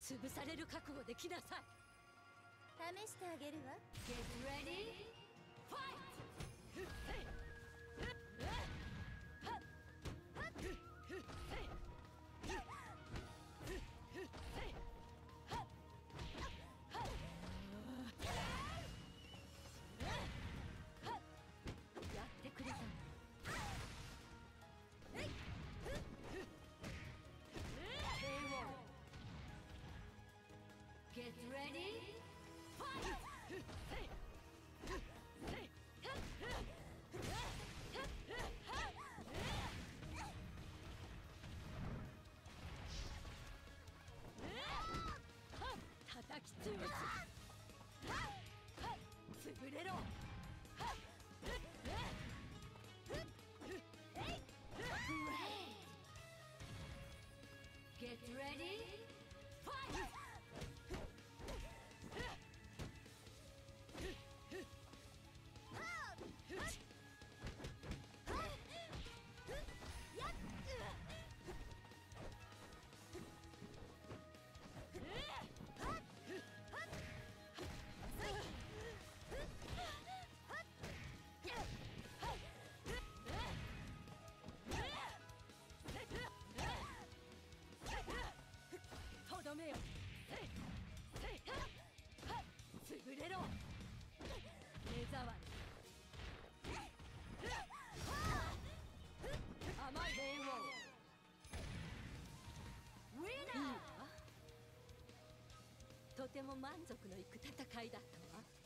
潰される覚悟で来なさい。 試してあげるわ。 Get ready, fight! やってくれたの。Get ready, fight! 叩き潰す。潰れろ。Get ready, fight! とどめよ。潰れろ。目障り。甘い平穏。ウィナー。とても満足のいく戦いだったわ。